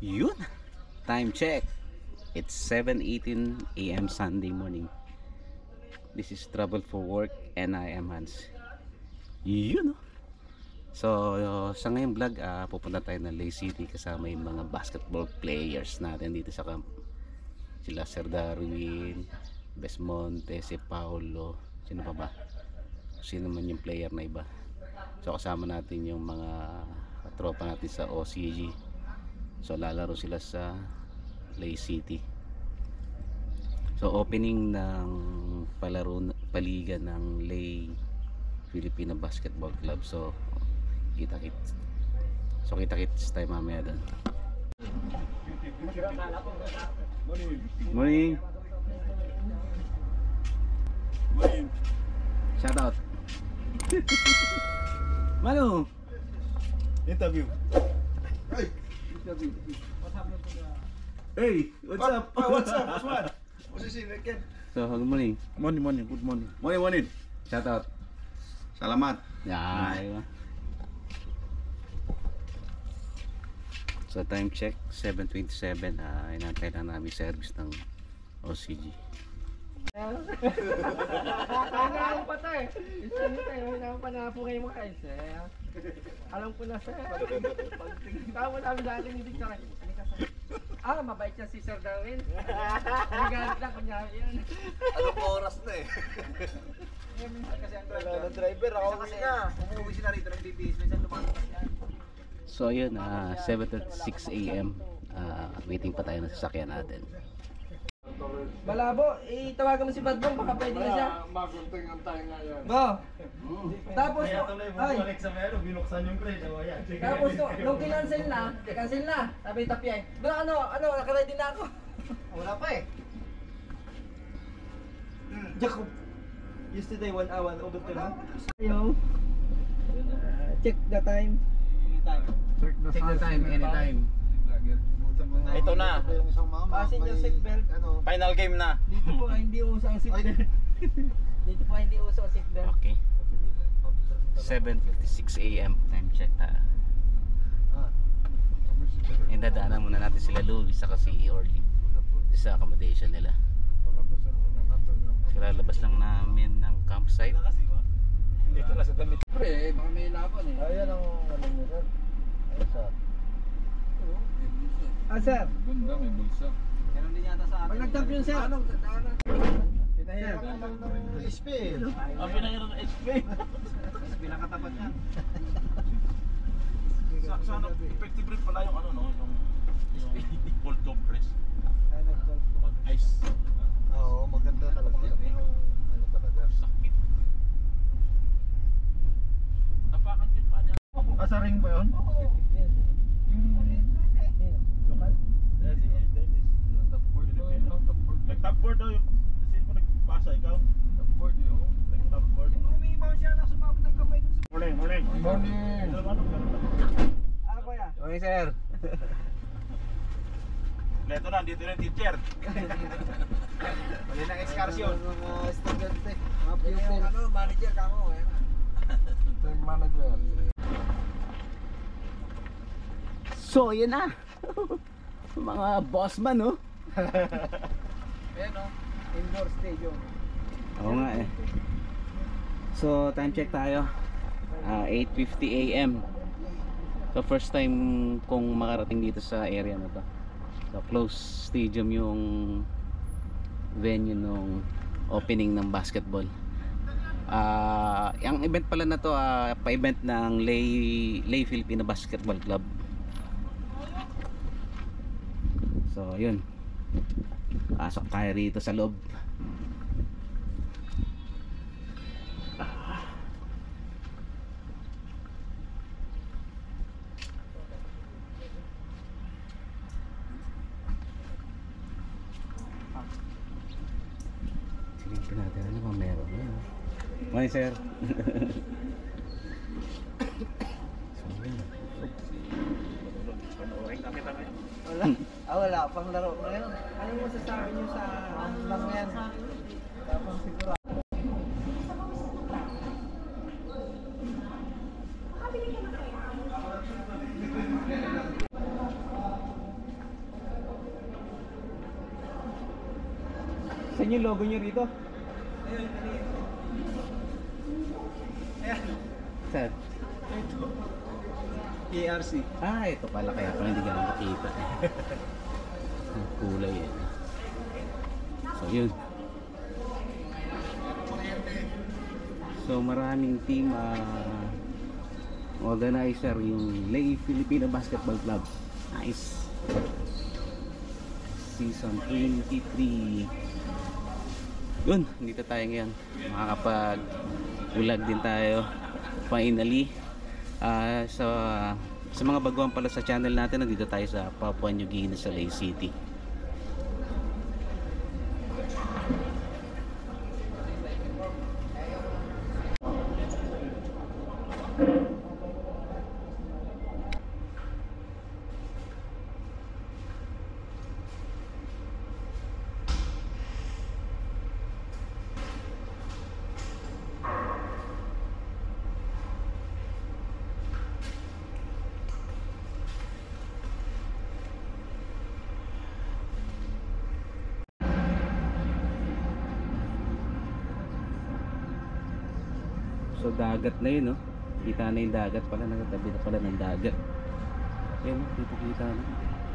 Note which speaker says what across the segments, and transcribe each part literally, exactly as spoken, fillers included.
Speaker 1: Yun! Time check. It's seven eighteen a m Sunday morning. This is Travel for Work and I am Hans. Yun! So, uh, sa ngayong vlog, uh, pupunta tayo ng Ley City kasama yung mga basketball players natin dito sa camp. Sila Sir Darwin, Besmonte, si Paulo, sino pa ba? Sino man yung player na iba. So, kasama natin yung mga tropa natin sa O C G. So, lalaro sila sa Ley City. So, opening ng palaro, paliga ng Ley Filipino Basketball Club. So, kita-kits. So, kita-kits tayo mamaya doon.
Speaker 2: Morning.
Speaker 1: Morning.
Speaker 2: Morning.
Speaker 1: Shout out. Manu.
Speaker 2: Interview.
Speaker 1: Hey. Interview. Hey, what's up?
Speaker 2: Oh, what's up? What's what? What's this again?
Speaker 1: So, good morning.
Speaker 2: Morning, morning. Good morning. Morning, morning.
Speaker 1: Shout out.
Speaker 2: Salamat.
Speaker 1: Yeah. So, time check seven twenty-seven. Ah, uh, inantay lang namin service ng O C G.
Speaker 3: Kailangan pa tayo. Kailangan pa na po kayo mga sir. Alam ko na sir. Tama namin dati hindi ka rin. Ah, mabait yan si Sir Darwin. Nagalit lang kunyari yan.
Speaker 2: Anong oras na eh?
Speaker 3: Kasi ang
Speaker 2: Wala ng driver. Ako kasi na. Umuwi sila rito ng B B S. Minsan lumakas yan.
Speaker 1: So, yun. Uh, seven thirty-six a m Uh, waiting pa tayo ng sasakyan natin.
Speaker 3: Malabo, itawagan mo si Badbong, baka pwede na siya.
Speaker 2: Magunting ang tayo ngayon.
Speaker 3: Bo! Tapos, ay,
Speaker 2: sa meron, binuksan yung crate. Ayan.
Speaker 3: tapos no, nung kinancel na, cancel na, sabi ni Tapia, bro ano, ano, nakaready na ako.
Speaker 2: Wala pa eh.
Speaker 3: Jacob, yesterday one hour over time. Yo. Uh, check the time.
Speaker 1: Check the time, anytime.
Speaker 2: Ito na.
Speaker 3: Pasin yung seatbelt.
Speaker 2: Final game na.
Speaker 3: Dito po ay hindi uso ang seatbelt. Dito po ay hindi uso ang seatbelt.
Speaker 1: Okay. seven fifty-six a m Time check tayo. And dadaanan muna natin sila Louis saka si Orly sa accommodation nila. Lalabas lang namin ng campsite.
Speaker 2: Dito na sa damit.
Speaker 3: Pre, baka may laban eh.
Speaker 2: Ayan ang ano nyo sir. Ayan sa.
Speaker 3: Ah, sir.
Speaker 4: Ganda, may bulsa.
Speaker 3: Meron din yata sa atin. Pag nag-champion, sir. Anong dadaanan?
Speaker 2: Pinahirap ng H P.
Speaker 4: Ang pinahirap ng H P.
Speaker 3: Pinakatapat yan.
Speaker 4: Sa, sa ano, effective rin pala yung ano no, yung, yung cold compress. Pag ice.
Speaker 2: Oo, maganda talaga. Ano talaga?
Speaker 4: Sakit. Tapakan din pa niya.
Speaker 2: Ah, sa ring ba yun?
Speaker 4: Nag-top board daw yung kasi mo nagpasa ikaw. Top board yun. Nag-top board.
Speaker 3: Umiibaw siya na sumabot ng kamay ko.
Speaker 4: Morning, morning.
Speaker 2: Morning.
Speaker 3: Ah, kuya.
Speaker 1: Okay, sir.
Speaker 4: Leto na, dito na yung teacher.
Speaker 2: Mali ng excursion.
Speaker 3: Mga estudyante. Mga pupil. Ano, manager ka mo. Ayan na.
Speaker 2: Team manager.
Speaker 1: So, yun na. Mga bossman, no?
Speaker 3: Ayan o. Indoor stadium.
Speaker 1: Oo nga eh. So, time check tayo. Uh, eight fifty a m So, first time kong makarating dito sa area na to. So, close stadium yung venue nung opening ng basketball. Uh, yung event pala na to, uh, pa-event ng Ley, Ley Filipino Basketball Club. So, yun. Pasok tayo rito sa loob. Silipin natin ano ba meron yun. Morning, sir. So, yun.
Speaker 3: Wala. Ah, wala. Pang laro. Ngayon, ano mo sasabi niyo sa lang yan? Tapos siguro.
Speaker 1: Saan yung logo nyo rito?
Speaker 2: Ayan.
Speaker 1: Saan?
Speaker 2: Ito. A R C.
Speaker 1: Ah, ito pala kaya pala hindi ka na makita. Ang kulay eh. So yun. So maraming team uh, organizer yung Lay Filipino Basketball Club. Nice. Season twenty-three. Yun, dito tayo ngayon. Makakapag vlog din tayo. Finally. Uh, sa sa mga baguhan pala sa channel natin, nandito tayo sa Papua New Guinea sa Lay City. So dagat na yun, no? Kita na yung dagat pala, nagtabi na pala ng dagat. Ayan, no? Dito kita na.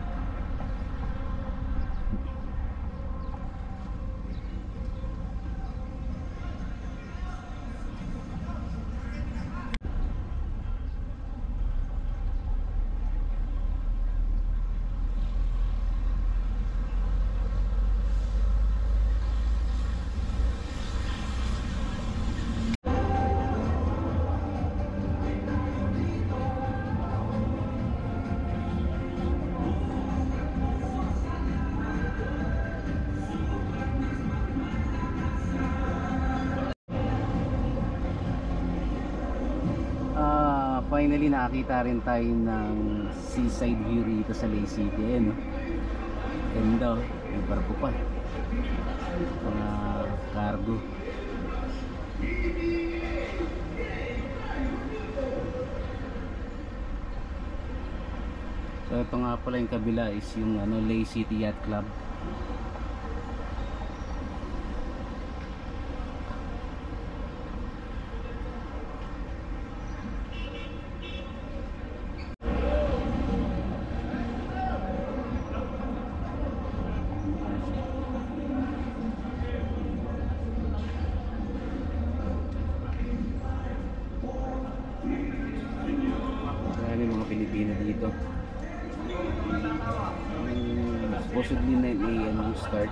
Speaker 1: Finally nakakita rin tayo ng seaside view rito sa Lay City. Ayan, no? Ganda, oh. May barko pa, mga cargo. So ito nga pala yung kabila is yung ano, Lay City Yacht Club. Pilipino dito. Um, supposedly nine A M yung start.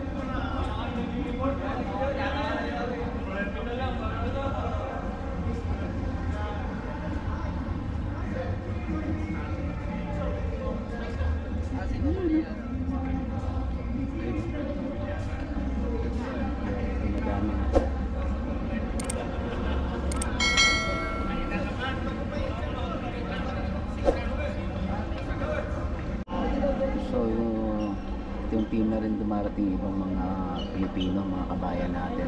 Speaker 1: So yung, yung team na rin dumarating ibang mga Pilipino, mga kabayan natin.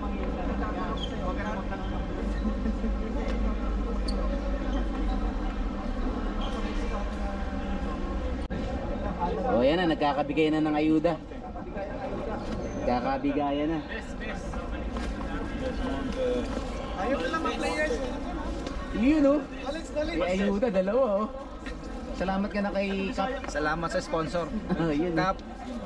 Speaker 1: O yan na, nagkakabigay na ng ayuda. Nagkakabigayan na.
Speaker 2: Ayaw na lang mga players.
Speaker 1: Yun, oh.
Speaker 2: Alex, dali.
Speaker 1: May ayuda, dalawa, oh. Salamat ka na kay Kap.
Speaker 2: Salamat sa sponsor.
Speaker 1: Oh, yun.
Speaker 2: Kap.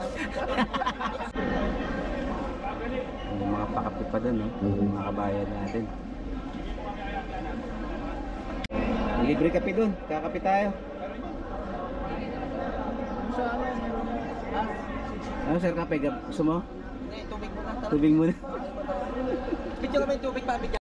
Speaker 1: May mga pakapi pa dun, no? Mga kabayan natin. Libre kape dun. Kakape tayo. Ano, sir, kape? Gusto mo?
Speaker 2: Hindi, tubig muna.
Speaker 1: Tubig muna.
Speaker 2: Bigyan naman yung tubig pa. Bigyan.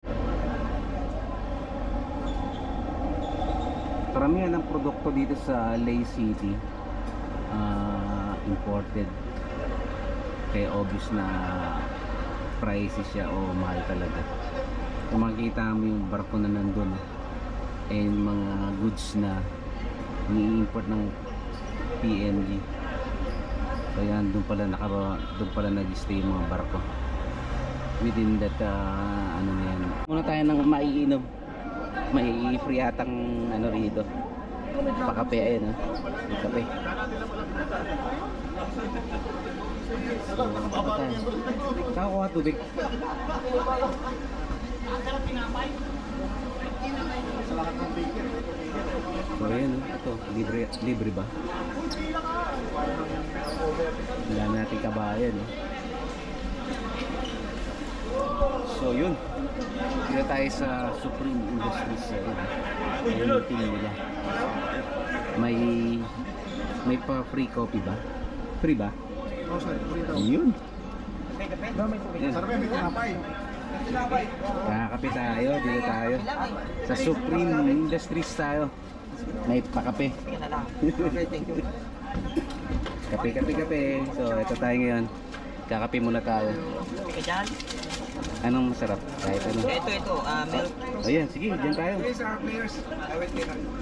Speaker 1: Karamihan ng produkto dito sa Lay City uh, imported, kaya obvious na pricey siya o mahal talaga. Kung makikita mo yung barko na nandun and mga goods na ni-import ng P N G, so yan, doon pala naka, doon pala nag-stay yung mga barko within that uh, ano na yan. Muna tayo ng maiinom. May free atang ano rito. Pakape, ayun, ha? May kape. Kakakuha tubig. So ayan, oh. Ito, libre, libre ba? Wala natin kabayan. Eh. So yun, dito tayo sa Supreme Industries. Ayun yung team nila. May, may pa free coffee ba? Free ba?
Speaker 2: Oh, sorry.
Speaker 1: Yun. Yan.
Speaker 2: Sarap yung tinapay.
Speaker 1: Kakape tayo, dito tayo. Sa Supreme Industries tayo. May pakape.
Speaker 3: Okay, thank you.
Speaker 1: Kape, kape, kape. So, ito tayo ngayon. Kakape muna tayo.
Speaker 3: Ka dyan?
Speaker 1: Anong masarap? Kahit ano.
Speaker 3: Ito, ito. ah milk.
Speaker 1: Ayan, sige, dyan tayo.
Speaker 2: These are players. I will take it.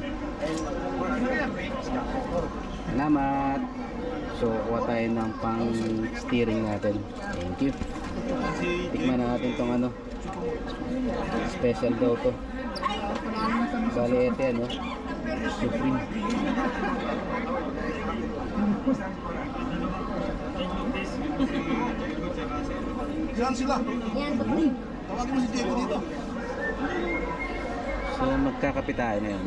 Speaker 1: Salamat. So, kuha tayo ng pang steering natin. Thank you. Tikman natin tong ano. Special daw to. Bali, ito yan, no? Supreme.
Speaker 2: Yan sila.
Speaker 5: Yan, Supreme.
Speaker 2: Tawagin mo si Diego dito.
Speaker 1: So, magkakape tayo na yun.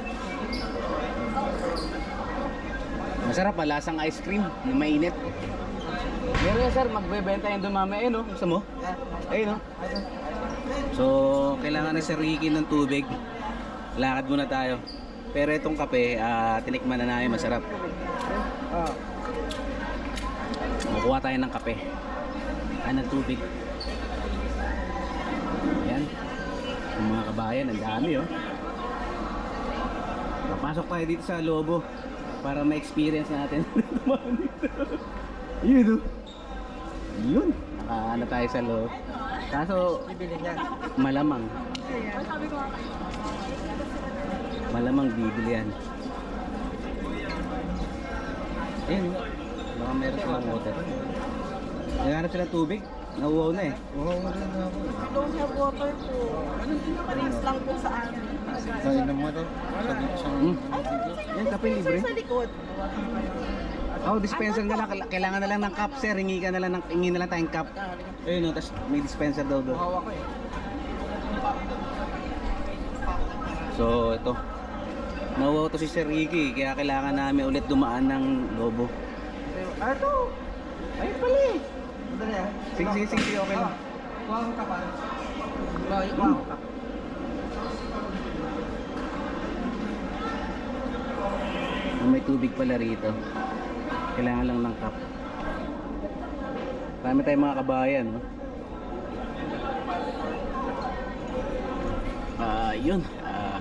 Speaker 1: Masarap pa, lasang ice cream, yung mainit. Meron yan, sir, magbebenta yung dumami. Ayun, no? Gusto mo? Ayun, no? So, kailangan ni Sir Ricky ng tubig. Lakad muna tayo. Pero itong kape, ah, tinikman na namin, masarap. Makuha tayo ng kape. Ah, ng tubig. Ayan. Yung mga kabayan, ang dami, oh. Papasok tayo dito sa Lobo para ma-experience natin. Yun, oh. Yun. Nakaano tayo sa loob. Kaso, malamang. Malamang bibili yan. Ayun, baka meron silang water. Naghanap sila tubig. Nauwaw na eh.
Speaker 5: Don't have water po. Drinks lang po sa amin.
Speaker 2: Kainan mo ito.
Speaker 1: Hmm. Yan, kape libre.
Speaker 5: Sa likod.
Speaker 1: Oh, dispenser na lang. Kailangan na lang ng cup, sir. Hingi ka na lang ng, hingi na lang tayong cup. Ayun, no, tapos may dispenser daw doon. So, ito. Nauwaw to si Sir Ricky, kaya kailangan namin ulit dumaan ng Lobo.
Speaker 3: Ito! Ayun pala eh! Madali ah.
Speaker 1: Sige, sige, sige, sige, okay lang.
Speaker 3: Kuha ko ka pa. Kuha ko ka.
Speaker 1: May tubig pala rito. Kailangan lang ng cup. Marami tayong mga kabayan, no? Ah, yun. Ah,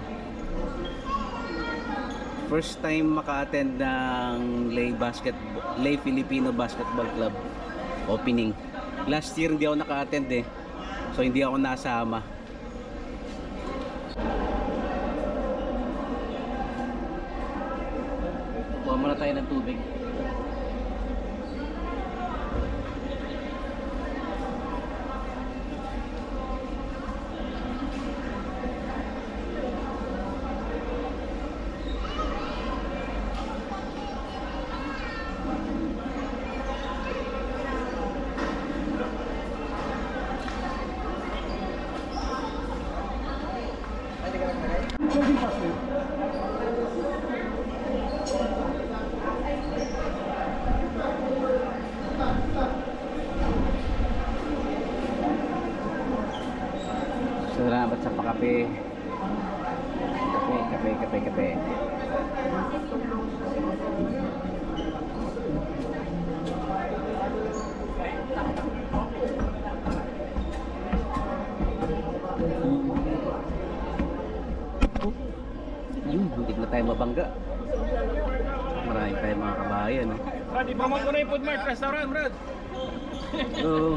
Speaker 1: first time maka-attend ng Lay Basketball, Lay Filipino Basketball Club opening. Last year hindi ako naka-attend eh. So hindi ako nasama. Kuha muna tayo ng tubig. Salamat sa pakape. Kape, kape, kape, kape. Ayun, hindi na tayo mabangga. Marami tayong mga kabayan. Eh.
Speaker 4: Brad, ipromote mo na yung Food Mart Restaurant, Brad.
Speaker 1: Oo.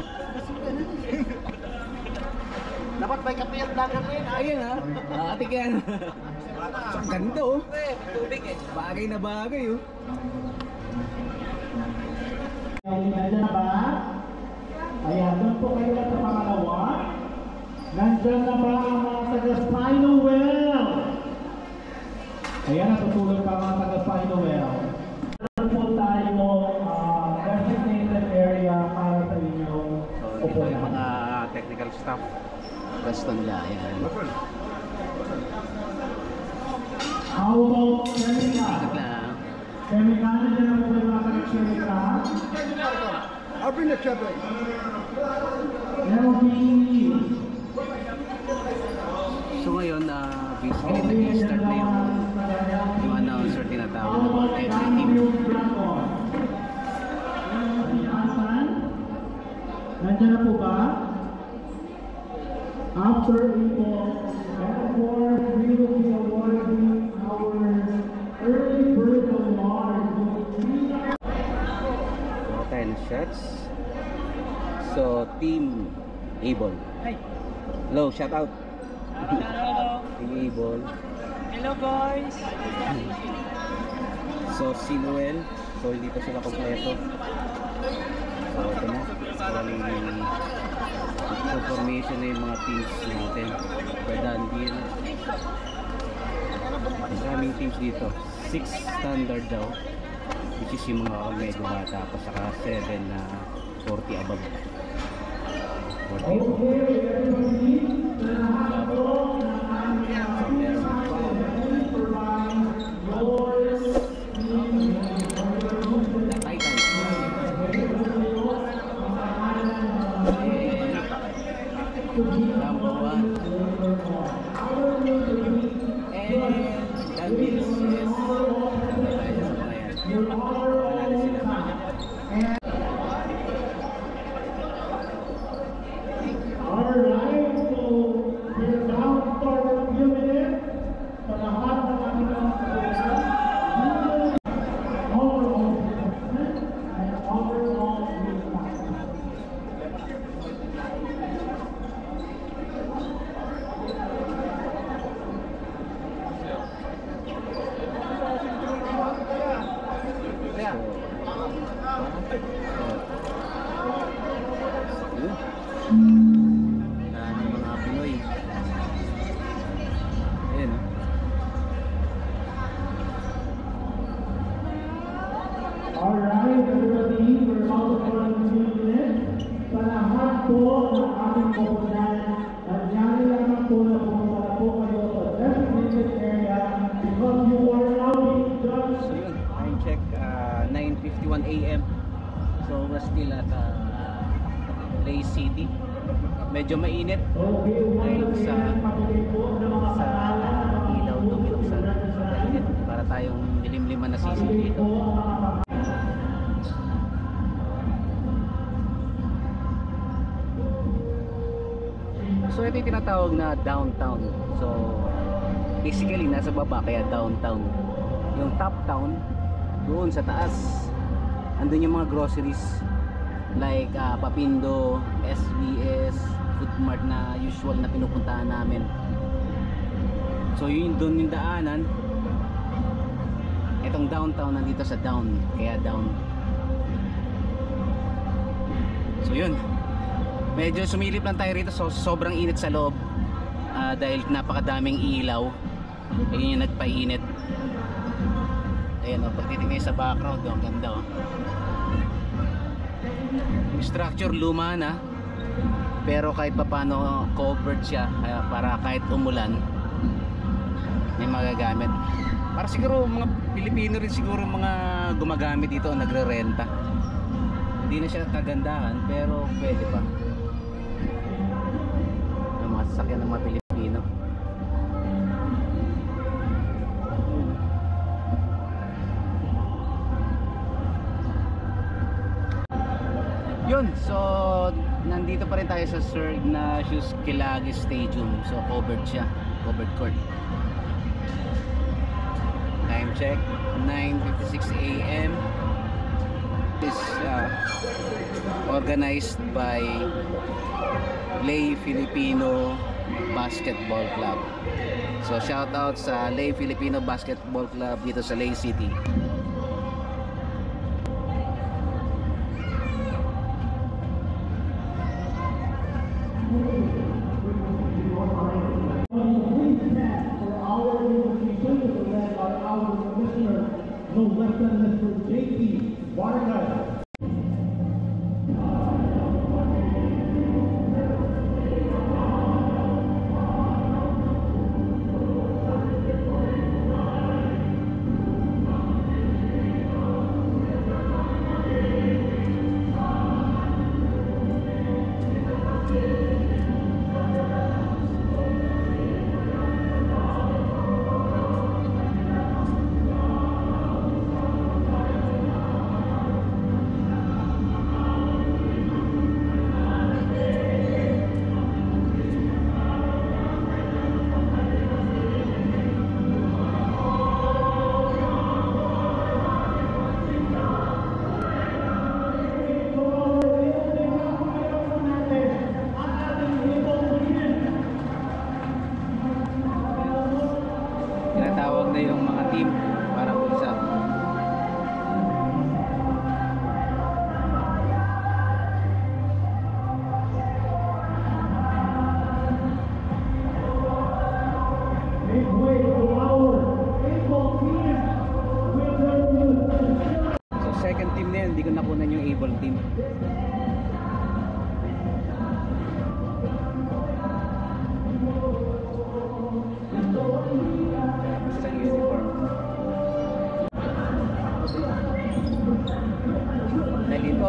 Speaker 3: Dapat may kape yung dagat rin.
Speaker 1: Ayun ha. Atik yan. Ang ganda oh.
Speaker 3: Tubig eh.
Speaker 1: Bagay na bagay oh.
Speaker 6: Nandiyan na ba? Ayan, doon po kayo na sa pangalawa. Nandiyan na ba ang mga taga-Spino Well? Ayan, natutulog pa ang mga taga-Spino Well. Doon po tayo uh, designated area para
Speaker 1: staff. Preston Layan.
Speaker 6: How about Chemica?
Speaker 1: Ikot lang.
Speaker 6: Chemica, nandiyan na po kayo mga Chemica.
Speaker 2: I'll bring the chopper.
Speaker 6: Meron P.
Speaker 1: So ngayon, uh, basically nag-start na yung, yung announcer tinatawag na about every team.
Speaker 6: Nandiyan na po ba? After April, and of course, we will be awarding our early bird award.
Speaker 1: Kuha tayo ng shots. So, Team Able.
Speaker 3: Hey.
Speaker 1: Hello, shout out.
Speaker 3: Hello.
Speaker 1: Team Able.
Speaker 3: Hello guys.
Speaker 1: So, si Noel. So, hindi pa sila kompleto. So, ito na. Bali, so, formation na yung mga teams natin. Perdandil. Maraming teams dito. Six standard daw. Which is yung mga medyo bata pa. Saka seven na forty above. forty above. So, meron The Titans. Number one. And that means yes. Tayo sa mga yan. Panalo sila.
Speaker 6: Alright, so we're now for a few minutes. Sa lahat ng aming mga kabayan, overall assessment and overall response.
Speaker 1: Daming mga Pinoy. Ayan o.
Speaker 6: Alright, everybody, we're out for a few minutes. Sa lahat po ng aming komunidad, nangyari lamang po na pumunta po kayo sa designated area because you are now being judged.
Speaker 1: So yun, time check, uh, nine fifty-one A M So we're still at uh, Lay City. Medyo mainit
Speaker 6: Okay,
Speaker 1: dahil
Speaker 6: once
Speaker 1: sa
Speaker 6: again, patuloy po ng mga
Speaker 1: sa
Speaker 6: pangalan.
Speaker 1: ilaw tumilok sa sobrang init para tayong nilimliman na sisig
Speaker 6: Patuloy
Speaker 1: dito.
Speaker 6: po ang mga pangalan.
Speaker 1: So ito yung tinatawag na downtown. So basically nasa baba kaya downtown. Yung top town doon sa taas. Andun yung mga groceries like uh, Papindo, S B S, Food Mart na usual na pinupuntahan namin. So yun doon yung daanan. Itong downtown nandito sa down, kaya down. So yun. Medyo sumilip lang tayo rito, so sobrang init sa loob uh, dahil napakadaming ilaw. Ayun yung nagpainit. Ayan o, pag titignan sa background, oh, ang ganda o. Yung structure luma na, pero kahit papano covered siya, kaya para kahit umulan may magagamit. Para siguro mga Pilipino rin siguro mga gumagamit dito o nagre-renta. Hindi na siya kagandahan pero pwede pa. Ang mga sasakyan ng mga Pilipino. Yun, so nandito pa rin tayo sa Sir Ignatius Kilagi Stadium. So covered siya, covered court. Time check, nine fifty-six A M Is uh, organized by Lay Filipino Basketball Club. So shout out sa Lay Filipino Basketball Club dito sa Lay City.
Speaker 6: No less than Mister J P Vargas.
Speaker 1: ko nakunan yung able team. Tapos lang uniform. Nalito.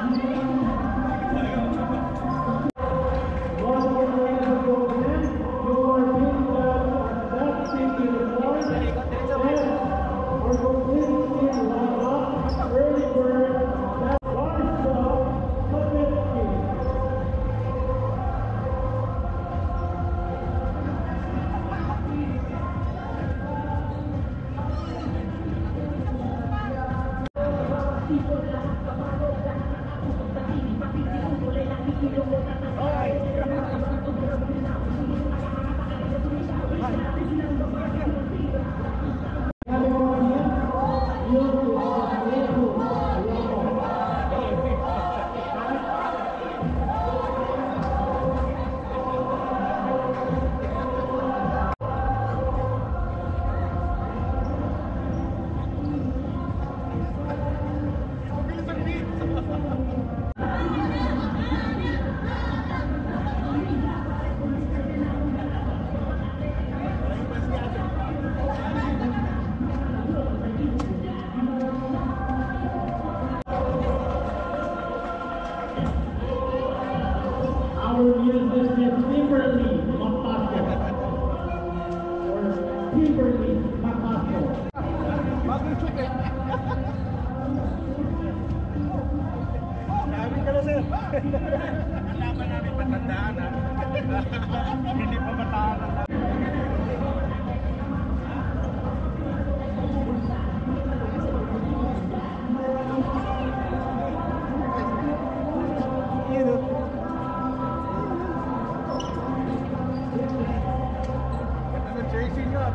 Speaker 6: Our music is Kimberly Macaso. Or Kimberly Macaso.
Speaker 2: Sabi ka na, sir.
Speaker 4: Ang laban namin patandaan ha. Hindi pa bataan.
Speaker 2: Chasing nga.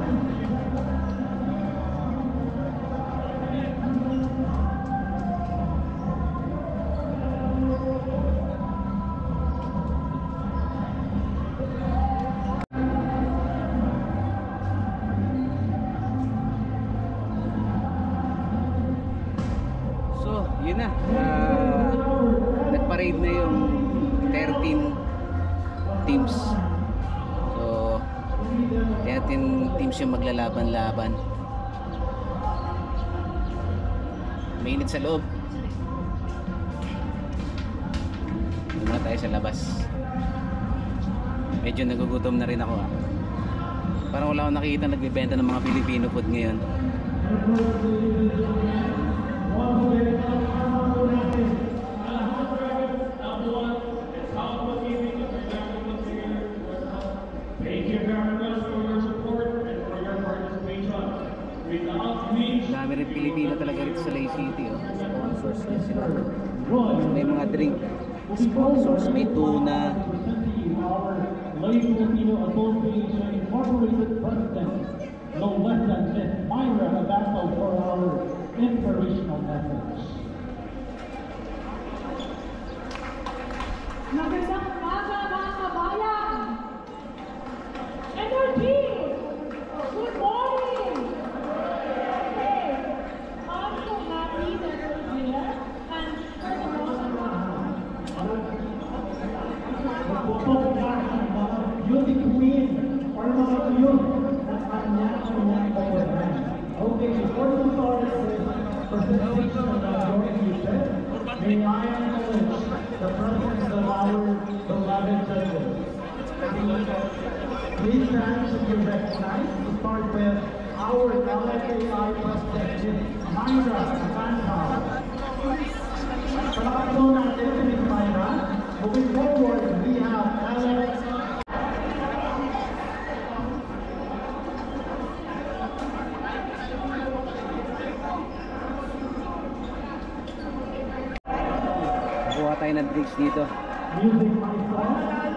Speaker 1: So, yun na. Uh, nag-parade na yung thirteen teams. So, thirteen teams yung maglalaban-laban. Mainit sa loob. Muna tayo sa labas. Medyo nagugutom na rin ako ah. Parang wala akong nakikita nagbebenta ng mga Filipino food ngayon.
Speaker 6: Thank you very much for your support and for your participation. Without which,
Speaker 1: Dami rin Pilipino talaga rito sa Lake City oh. Sponsors din sila.
Speaker 6: Roy,
Speaker 1: May mga drink sponsors, may tuna.
Speaker 6: our Lake Filipino Association Incorporated President, no less than Miss Myra Abato for our inspirational message.
Speaker 7: Magandang umaga mga kabayan! Energy! Good morning! Okay, I'm so happy that you're here. And first of all,
Speaker 6: Magpupok na ang mga beauty queen or mga cute na kanya-kanyang kabayan. Okay, before we start this presentation of our music, may I acknowledge the presence of our beloved judges. Please stand to be recognized to start with our L F A I President, Myra Abato. Palakad po natin si Miss Myra. Moving forward, we have Alex.
Speaker 1: Kuha tayo ng drinks dito.
Speaker 6: Music Maestro.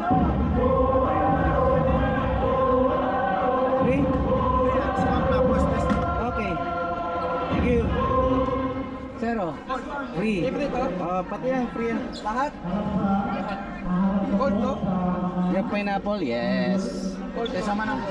Speaker 1: Free? Okay. Thank you. Zero. Free.
Speaker 2: Libre to?
Speaker 1: Ah, pati yan, free yan.
Speaker 2: Lahat? Gold to?
Speaker 1: Yung pineapple, yes.
Speaker 2: Gold. Kasama ng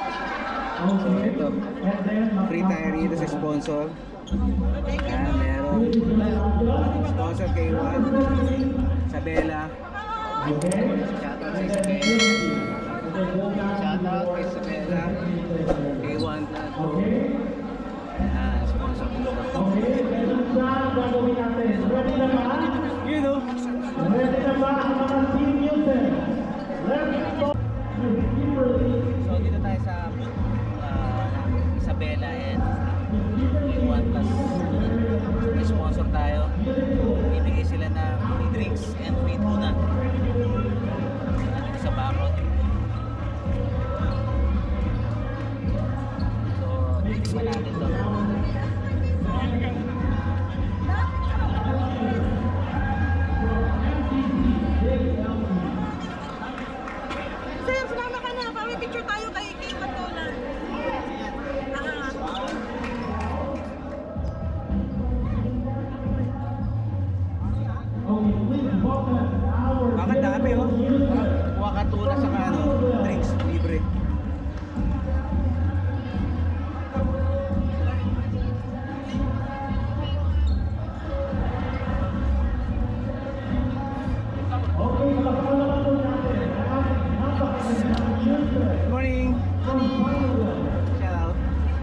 Speaker 1: So, ito. Free tayo rito sa sponsor. Yan, meron. Sponsor K one, Isabela. Shoutout sa Isabela. Shoutout kay Isabela. K one Vlog. Ah, sponsor ko.
Speaker 6: Okay, ganun siya ang gagawin natin. Ready na ba?
Speaker 1: You know.
Speaker 6: Ready na ba ang mga team music? Let's go!
Speaker 1: So dito tayo sa uh, Isabela and K one Plus. May sponsor tayo. Bibigay sila ng free drinks and free tuna. Nandito sa background. So titikman natin to.
Speaker 5: Sir, sumama ka na. Pami picture tayo kay Kay Matona. Ah.
Speaker 1: Bakit dami oh? Kuha ka tuna sa ano, drinks libre. Good morning. Shout out.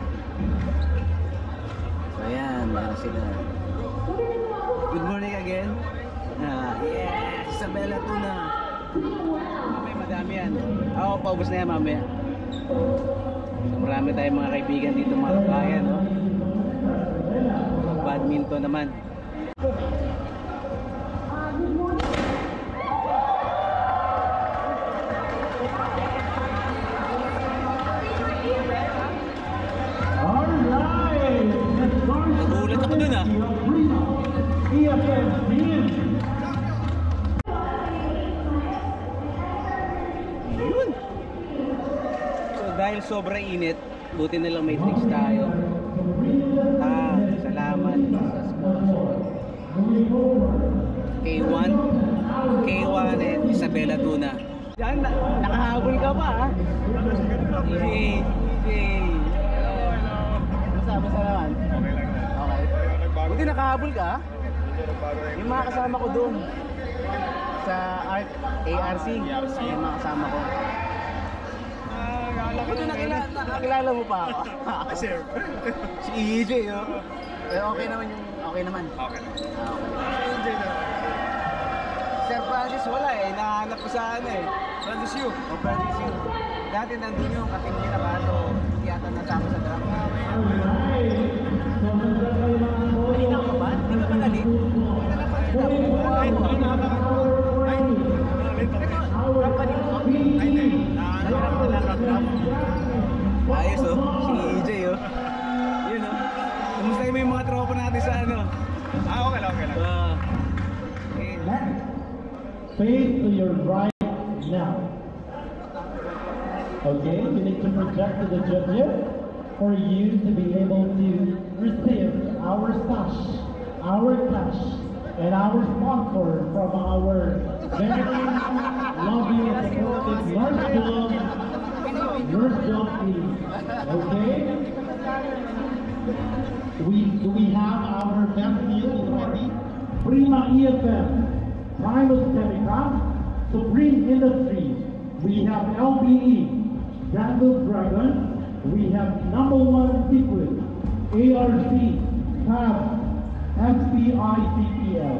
Speaker 1: So ayan, meron sila. Good morning again. Ah, yes, Isabela Tuna. Mamaya madami yan. Oo, paubos na yan mamaya. So, marami tayong mga kaibigan dito, mga kabayan, no? Badminton naman.
Speaker 6: Alright!
Speaker 1: Nagulat ako dun, ah.
Speaker 6: E F M team!
Speaker 1: Yun. So dahil sobrang init, buti na lang may drinks tayo. Ah, salamat sa sponsor. K one, K one and Isabela Tuna. Yan, na nakahabol ka pa ha? Yay! Yay! Hello, hello! Basta, basta naman? Okay lang na. Okay. Buti nakahabol ka ha? Yung mga kasama ko doon sa Art A R C, yung mga kasama ko. Buti nakilala, nakilala mo pa ako.
Speaker 4: Sir.
Speaker 1: Si E J, oh. Eh, okay naman yung, okay naman.
Speaker 4: Okay.
Speaker 1: Ah, okay. Sir Francis wala eh, nahanap ko sa ano eh. Francis Yu. O Francis Yu. Dati nandun yung katingin na ba, so hindi yata nasama sa drama. Kanina ka ba? Hindi ka ba nalit? Hindi ka napansin na. Ay, ay, company mo? Ay, hindi. Nahanap ko lang ang drama. Ayos oh, si E J oh. Yun oh. Kamustahin mo yung mga tropa natin sa ano?
Speaker 4: Ah, okay lang, okay lang.
Speaker 1: Ah. Okay.
Speaker 6: Face to your right now. Okay, you need to project to the judges for you to be able to receive our stash, our cash, and our sponsor from our very lovely and supportive Nurse Job, Nurse Job team. Okay? We, do we have our best meal ready? Prima E F M, Primus Chemicals, Supreme Industries. We have L B E, Daniel Dragon. We have number one secret, A R C, T A B, S P I C P L.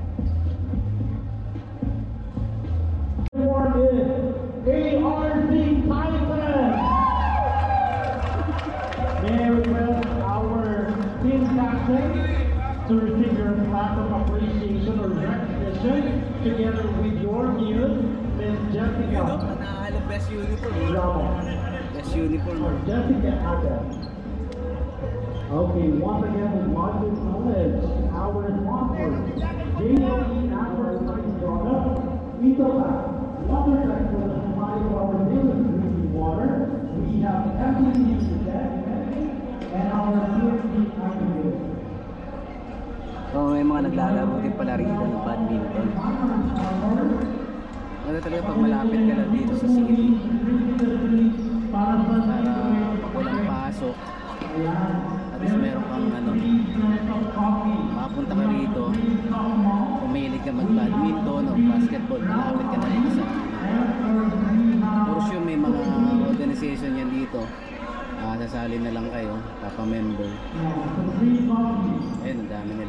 Speaker 6: One is A R C Titan. May I request our team captain to receive your plaque of appreciation or recognition together with your muse, Miss Jessica.
Speaker 1: Nanalo best uniform.
Speaker 6: Bravo.
Speaker 1: Best uniform.
Speaker 6: Or Jessica Adams. Okay, once again, we want to acknowledge our sponsors, J L E Advertising Product, Etopac, Water Tech for the supply of our daily drinking water. We have F E C Protect and our C F D activities.
Speaker 1: So may mga naglalaro din pala rito ng badminton. Ano talaga pag malapit ka lang dito sa city para pag walang pasok, Tapos meron kang ano, mapunta ka rito, pumilig ka mag-badminton o basketball, malapit ka na rin sa for sure may mga organization yan dito. Ah, sasali na lang kayo, papa-member. Ayun, ang dami nila.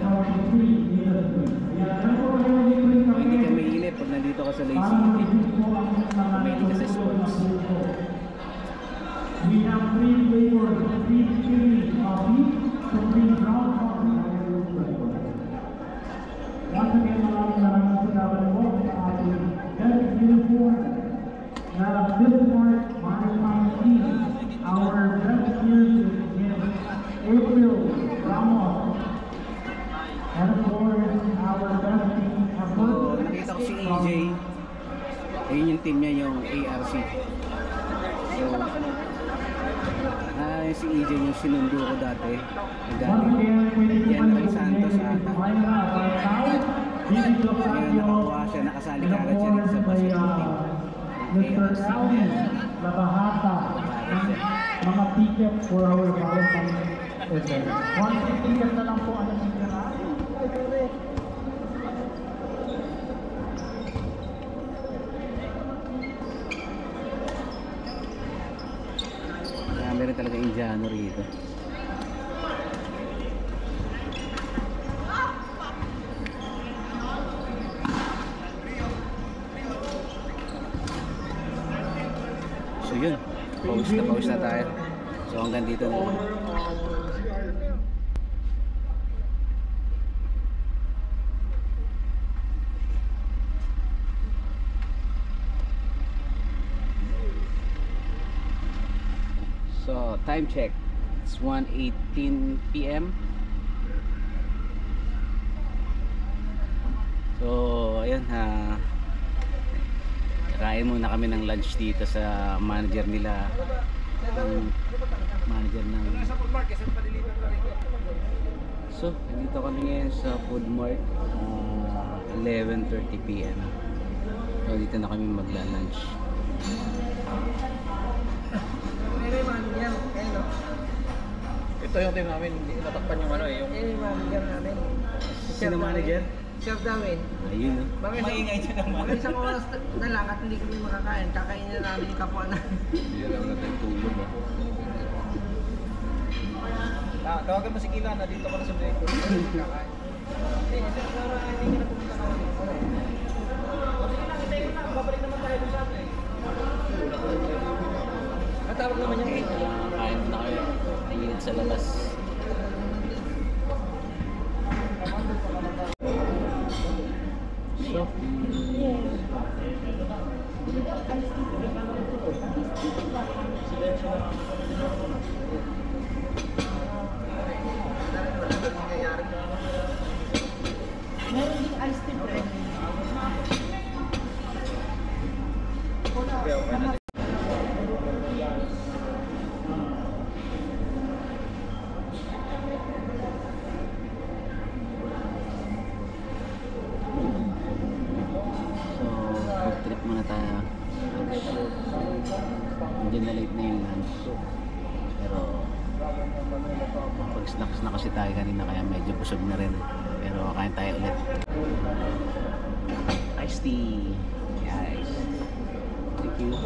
Speaker 1: Kung hindi ka mainip pag nandito ka sa Lake City, pumilig ka sa sports.
Speaker 6: We have three flavors, three chili coffee, supreme brown coffee, and espresso. Once again, maraming maraming salamat po sa ating best uniform na Bismarck Maritime Team. Our best years is April Ramos. And of course, our best team of
Speaker 1: So, nakita ko si E J. Ayun yung team niya, yung A R C. So, ah, si E J yung sinundo ko dati. Nagaling General Santos ata. Kaya nakakuha siya, nakasali ka agad siya rin sa basketball team.
Speaker 6: Mister Alvin Labahata, mga ticket for our Valentine's event. One ticket na lang po ang natitira.
Speaker 1: Marami rin talaga Indiano rito. So yun, pause na pause na tayo. So hanggang dito na lang. So time check, it's one eighteen p m So ayun ha, kain muna kami ng lunch dito sa manager nila, ang manager ng. So nandito kami ngayon sa Food Mart, uh, eleven thirty p m So dito na kami magla-lunch.
Speaker 2: Ito yung team namin, hindi natakpan yung ano eh, yung...
Speaker 3: Eh, manager namin.
Speaker 1: Sino manager?
Speaker 3: Chef namin.
Speaker 1: Ayun oh.
Speaker 3: Bakit maingay siya naman? Mga isang oras na lang at hindi kami makakain. Kakainin na namin yung kapwa na.
Speaker 1: Hindi lang natin tulog ah.
Speaker 2: Ah, tawagan mo si Kila na dito ka na sa break. Kakain. Hindi, siguro hindi ka na pumunta ka ulit. Sige lang, babalik naman tayo doon sa atin. Natawag naman yung eight.
Speaker 1: Kain na kayo. Tingin sa labas. So,
Speaker 7: Meron din ice tea bread.
Speaker 1: So, food trip muna tayo. Hindi na late na yung lunch. Pero, pag-snacks na kasi tayo kanina kaya medyo busog na rin. Pero kain tayo ulit. Iced tea. Guys. Thank you.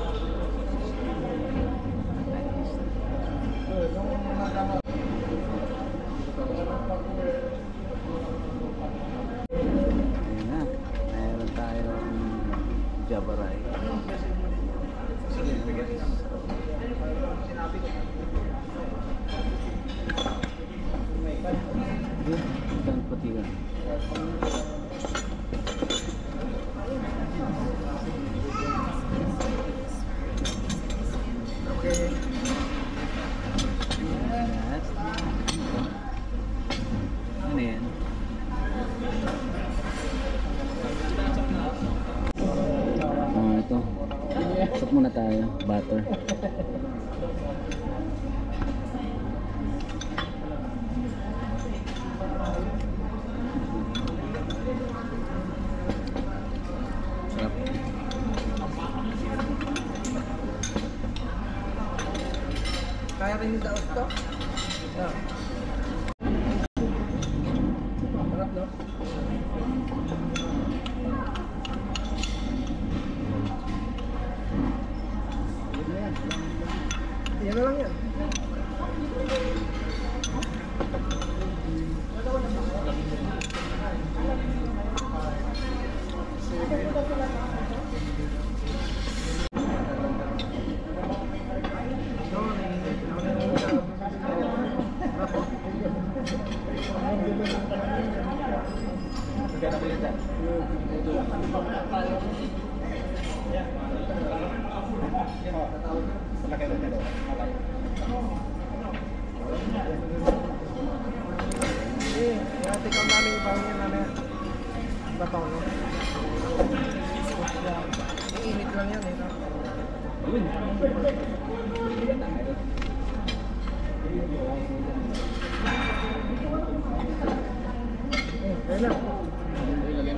Speaker 1: Ayan na. Mayroon tayong Jabaray. Saan pati ka? Ano yan? Ah, ito. Stop muna tayo. Butter. Sarap.
Speaker 3: Kaya rin yung daos to? Yeah. Eh, natikam namin yung bawang yan namin. Babaw, no? Iinit lang yan, eh. No? Eh, ayun lang.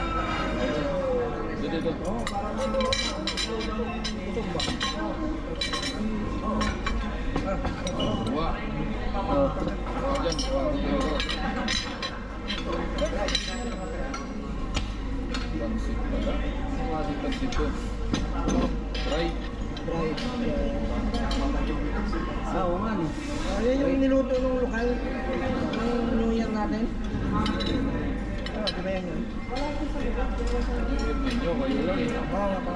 Speaker 1: Ah, oo nga no.
Speaker 3: Ah, yan yung niluto ng lokal ng New Year natin. Ah, di ba yan yun? Oo nga pa.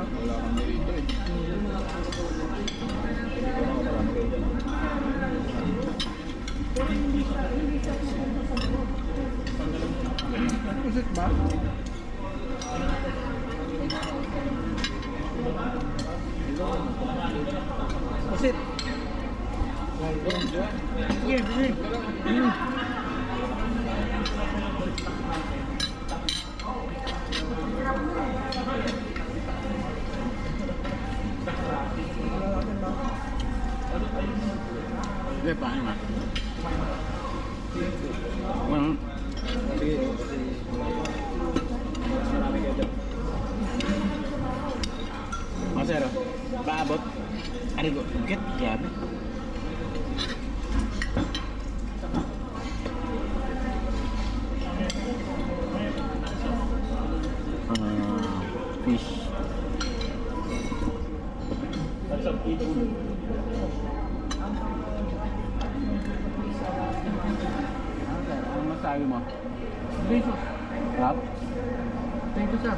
Speaker 3: Pusit ba? Pusit. Sige, sige. Mm.
Speaker 1: Sige, paano nga? Well, oh, sir, paabot. Ano ko? Get, grabe. Ah, fish. Ano masabi mo?
Speaker 3: Jesus.
Speaker 1: Rap?
Speaker 3: Thank you, sir.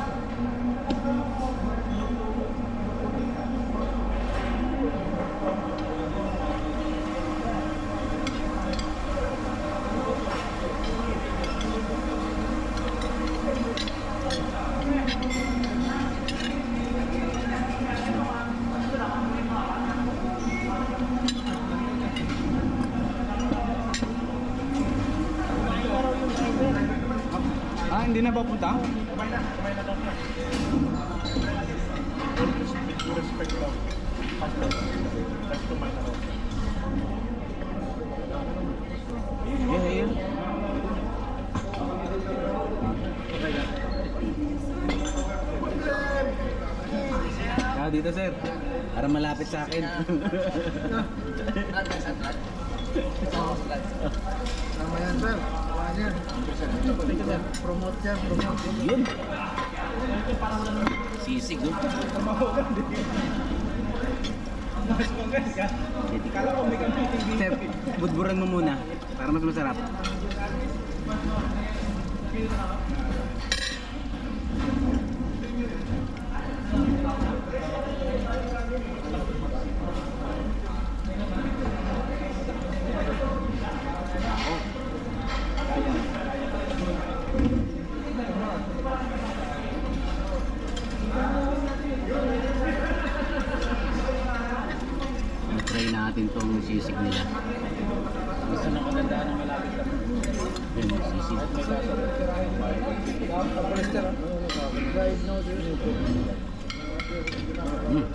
Speaker 1: Ah, hindi na papunta?
Speaker 4: Respect lang. That's to my love.
Speaker 1: Yeah, yeah. Ah, dito sir. Para malapit sa akin.
Speaker 3: Tama yan, sir. Tama yan. Thank you, sir. Promote yan, promote.
Speaker 1: Yun. Sisig, oh. Sir, budburan mo muna para mas masarap. Try natin tong sisig nila. Gusto na kagandaan ng malapit lang. Yun yung sisig. Mm.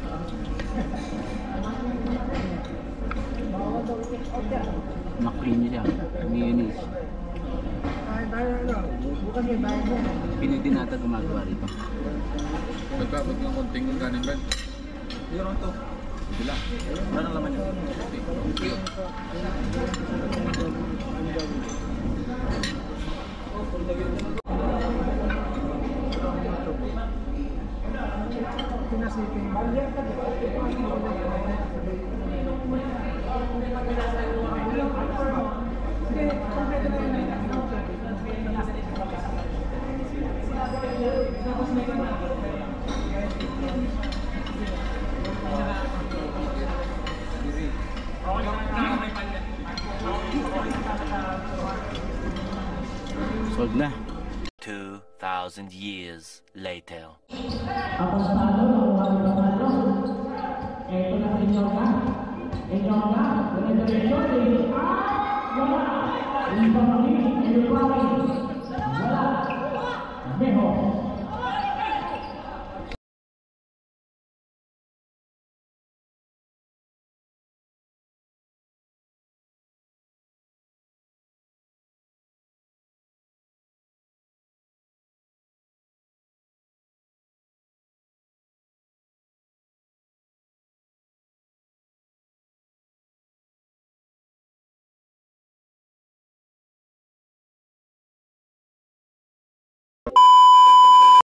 Speaker 1: Makrin siya. Mayonnaise.
Speaker 3: Ay, tayo, ano? Bukas may bayan mo.
Speaker 1: Pinili natin gumagawa rito.
Speaker 8: Nagkabot ng konting kanin ba?
Speaker 4: Meron to.
Speaker 8: Sila.
Speaker 4: Ano ang laman yun?
Speaker 3: Pinasipin.
Speaker 1: Sold na.
Speaker 9: Two thousand years later.
Speaker 6: Ang pastalo ng mga pastalo. Ito na si Inyoga. Inyoga, diretso, ladies. Ah! Wala! Yung pamangin, yung pamangin. Wala! Meho.